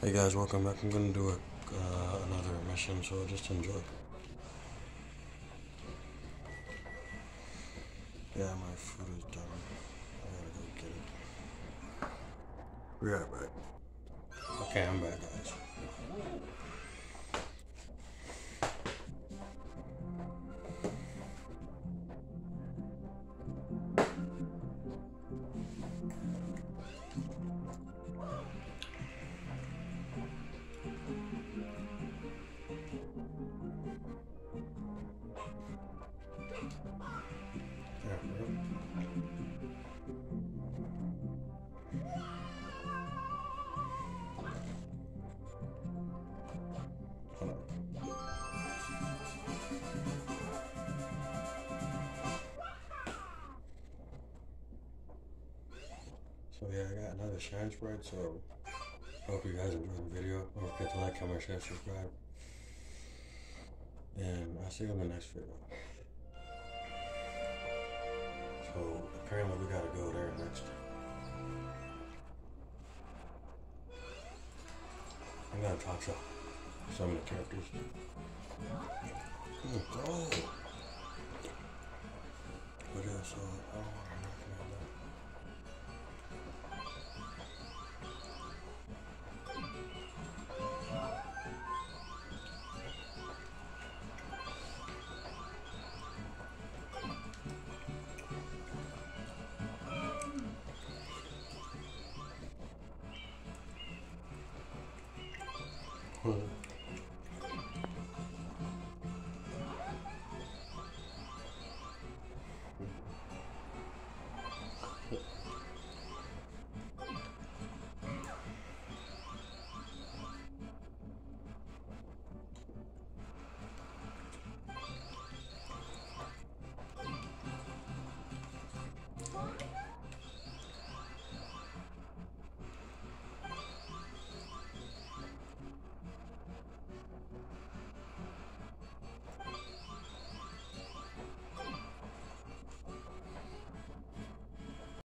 Hey guys, welcome back. I'm gonna do another mission, so just enjoy. Yeah, my food is done. I gotta go get it. Be right back. Okay, I'm back, guys. There we go. Hold on. So yeah, I got another shine sprite, so hope you guys enjoyed the video. Don't forget to like, comment, share, subscribe. And I'll see you in the next video. So apparently we gotta go there next. I'm gonna talk to some of the characters. Oh, but yeah, so I don't want to recognize that. Hmm.